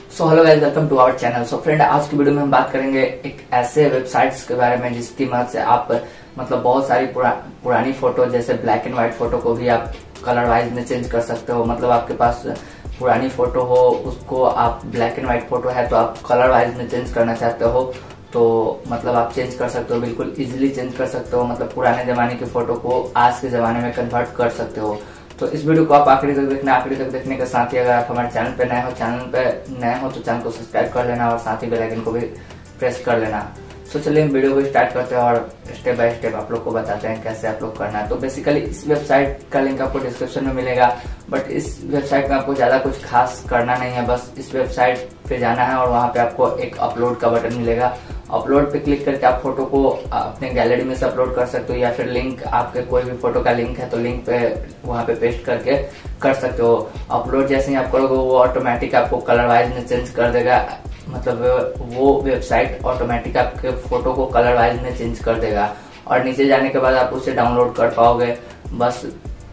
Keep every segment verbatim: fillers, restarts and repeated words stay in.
So hello guys, welcome to our channel. So friend, आज की video में हम बात करेंगे एक ऐसे वेबसाइट्स के बारे में जिसकी मदद से आप मतलब बहुत सारी पुरा, पुरानी फोटो जैसे ब्लैक एंड व्हाइट फोटो को भी आप कलर वाइज में चेंज कर सकते हो। मतलब आपके पास पुरानी फोटो हो, उसको आप ब्लैक एंड व्हाइट फोटो है तो आप कलर वाइज में चेंज करना चाहते हो तो मतलब आप चेंज कर सकते हो, बिल्कुल इजीली चेंज कर सकते हो। मतलब पुराने जमाने की फोटो को आज के जमाने में कन्वर्ट कर सकते हो। तो इस वीडियो को आप आखिरी तक देखना। आखिरी तक देखने के साथ ही अगर आप हमारे चैनल पे नए हो चैनल पे नए हो तो चैनल को सब्सक्राइब कर लेना और साथ ही बेल आइकन को भी प्रेस कर लेना। तो चलिए हम वीडियो को स्टार्ट करते हैं और स्टेप बाय स्टेप आप लोग को बताते हैं कैसे आप लोग करना है। तो बेसिकली इस वेबसाइट का लिंक आपको डिस्क्रिप्शन में मिलेगा, बट इस वेबसाइट में आपको ज्यादा कुछ खास करना नहीं है। बस इस वेबसाइट पे जाना है और वहां पे आपको एक अपलोड का बटन मिलेगा। अपलोड पे क्लिक करके आप फोटो को अपने गैलरी में से अपलोड कर सकते हो, या फिर लिंक आपके कोई भी फोटो का लिंक है तो लिंक पे वहां पे पेस्ट करके कर सकते हो। अपलोड जैसे ही आप करोगे वो ऑटोमेटिक आपको कलर वाइज में चेंज कर देगा। मतलब वो वेबसाइट ऑटोमेटिक आपके फोटो को कलर वाइज में चेंज कर देगा और नीचे जाने के बाद आप उसे डाउनलोड कर पाओगे। बस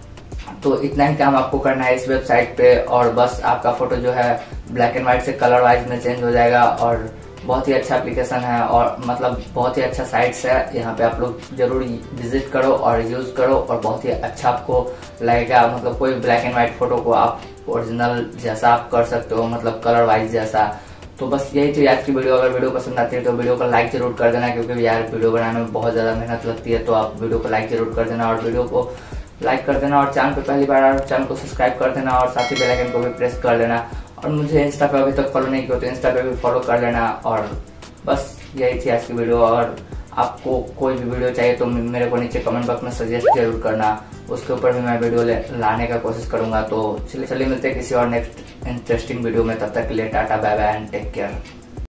तो इतना ही काम आपको करना है इस वेबसाइट पे, और बस आपका फोटो जो है ब्लैक एंड व्हाइट से कलर वाइज में चेंज हो जाएगा। और बहुत ही अच्छा एप्लीकेशन है और मतलब बहुत ही अच्छा साइट्स है। यहाँ पे आप लोग जरूर विजिट करो और यूज करो और बहुत ही अच्छा आपको लगेगा। मतलब कोई ब्लैक एंड व्हाइट फोटो को आप ओरिजिनल जैसा आप कर सकते हो, मतलब कलर वाइज जैसा। तो बस यही थी आज की वीडियो। अगर वीडियो पसंद आती है तो वीडियो को लाइक जरूर कर देना, क्योंकि यार वीडियो बनाने में बहुत ज्यादा मेहनत लगती है। तो आप वीडियो को लाइक जरूर कर देना और वीडियो को लाइक कर देना और चैनल पे पहली बार आए चैनल को सब्सक्राइब कर देना और साथ ही बेल आइकन को भी प्रेस कर लेना। और मुझे इंस्टा पे अभी तक फॉलो नहीं किया तो इंस्टा पे भी फॉलो कर लेना। और बस यही थी आज की वीडियो। और आपको कोई भी वीडियो चाहिए तो मेरे को नीचे कमेंट बॉक्स में सजेस्ट जरूर करना, उसके ऊपर भी मैं वीडियो लाने का कोशिश करूंगा। तो चलिए चलिए मिलते हैं किसी और नेक्स्ट इंटरेस्टिंग वीडियो में। तब तक के लिए टाटा bye bye and take care.